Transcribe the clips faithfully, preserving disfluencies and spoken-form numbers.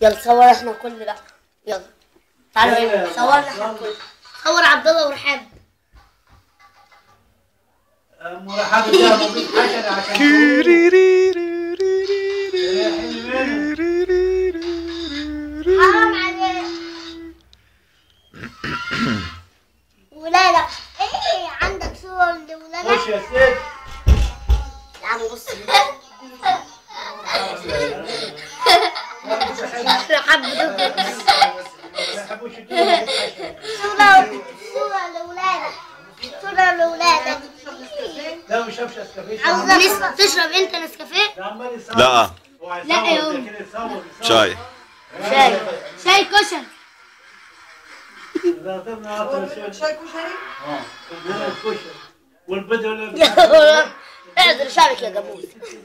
يلا صور احنا كل بقى. يلا تعالوا هنا صورنا احنا كل. صور عبد الله ورحاب. ام رحاب ده موجود حشرة عشان حرام عليك. ولادك ايه عندك صور لولادك؟ خش يا ست. يا عم بص رحاب صورة صورة لولادك. صورة لولادك. لا مش شافش نسكافيه. عاوزة تشرب انت نسكافيه؟ لا لا يا أم. شاي شاي شاي كشري. شاي كشري؟ اه كشري والبدل اعذر شعرك يا جاموس.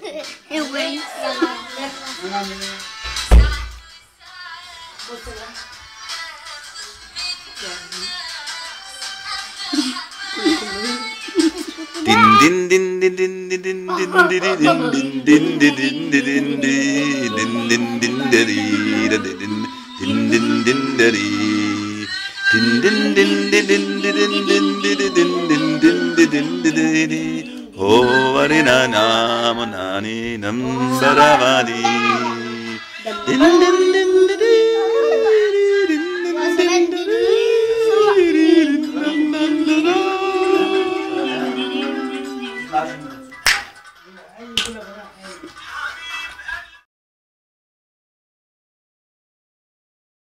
دين دين دين دين دين دين دين دين دين دين دين دين دين دين دري دين دين دين دري دين دين دين دين دين دين دين دين دين دين هو رينا نام ناني نم برابادي دين دين دين